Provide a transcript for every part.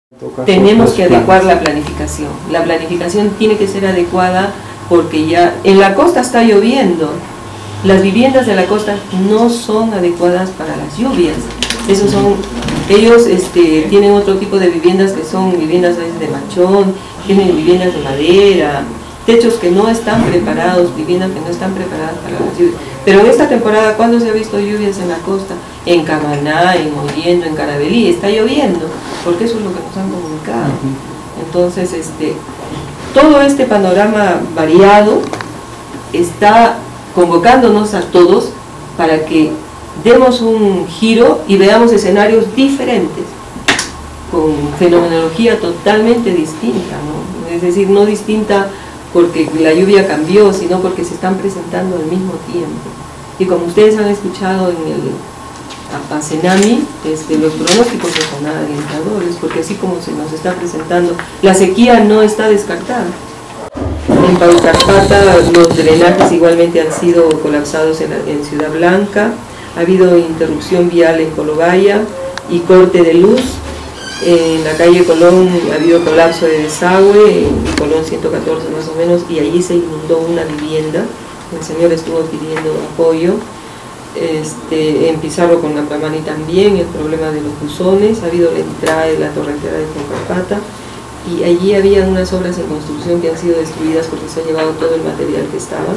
Tenemos que adecuar la planificación. La planificación tiene que ser adecuada porque ya en la costa está lloviendo. Las viviendas de la costa no son adecuadas para las lluvias. Ellos tienen otro tipo de viviendas que son viviendas a veces de machón, tienen viviendas de madera, techos que no están preparados, viviendas que no están preparadas para las lluvias. Pero en esta temporada, ¿cuándo se ha visto lluvias en la costa? En Camaná, en Mollendo, en Caravelí, está lloviendo, porque eso es lo que nos han comunicado. Entonces, todo este panorama variado está convocándonos a todos para que demos un giro y veamos escenarios diferentes, con fenomenología totalmente distinta, ¿no? Es decir, no distinta porque la lluvia cambió, sino porque se están presentando al mismo tiempo. Y como ustedes han escuchado en el Apacenami, los pronósticos no son nada alentadores, porque así como se nos está presentando, la sequía no está descartada. En Paucarpata los drenajes igualmente han sido colapsados en Ciudad Blanca, ha habido interrupción vial en Colobaya y corte de luz. En la calle Colón ha habido colapso de desagüe, en Colón 114 más o menos, y allí se inundó una vivienda. El señor estuvo pidiendo apoyo. En Pizarro con Napramani también, el problema de los buzones, ha habido la entrada de la torrentera de Paucarpata, y allí había unas obras en construcción que han sido destruidas porque se ha llevado todo el material que estaban.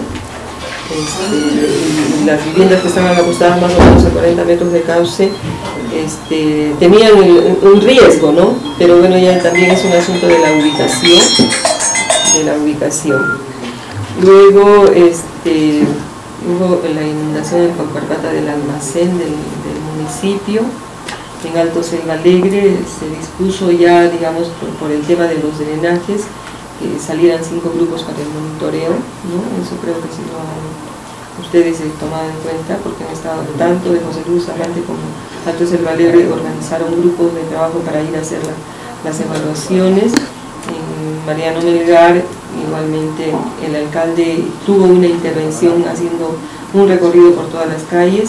Las viviendas que estaban acostadas más o menos a 40 metros de cauce tenían un riesgo, ¿no? Pero bueno, ya también es un asunto de la ubicación. Luego hubo la inundación en Paucarpata del almacén del municipio. En Alto Selva Alegre se dispuso ya, digamos, por el tema de los drenajes, que salieran 5 grupos para el monitoreo, ¿no? Eso creo que sí lo han ustedes tomado en cuenta, porque han estado tanto de José Luis Arrante como Alto Selva Alegre, organizaron grupos de trabajo para ir a hacer las evaluaciones. En Mariano Melgar, igualmente, el alcalde tuvo una intervención haciendo un recorrido por todas las calles.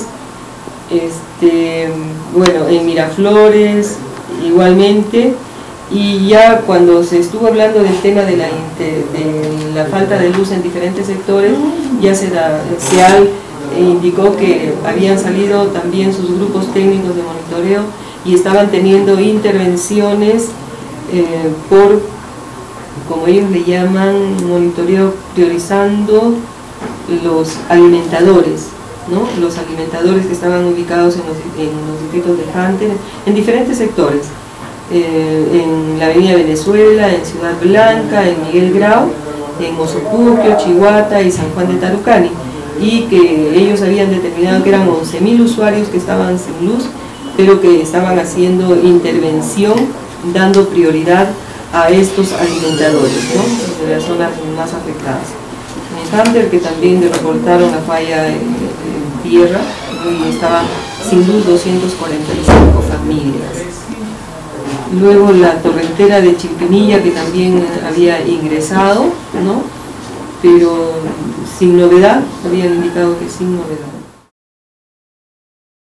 Bueno, en Miraflores igualmente, y ya cuando se estuvo hablando del tema de la falta de luz en diferentes sectores, ya SEAL indicó que habían salido también sus grupos técnicos de monitoreo y estaban teniendo intervenciones por, como ellos le llaman, monitoreo priorizando los alimentadores, ¿no? Los alimentadores que estaban ubicados en los distritos de Hunter, en diferentes sectores, en la avenida Venezuela, en Ciudad Blanca, en Miguel Grau, en Mozopuquio, Chihuahua y San Juan de Tarucani, y que ellos habían determinado que eran 11.000 usuarios que estaban sin luz, pero que estaban haciendo intervención, dando prioridad a estos alimentadores, ¿no? De las zonas más afectadas. En Hunter, que también reportaron la falla en tierra, ¿no? Y estaban sin luz 245 familias. Luego la torrentera de Chimpinilla, que también había ingresado, ¿no? Pero sin novedad, habían indicado que sin novedad.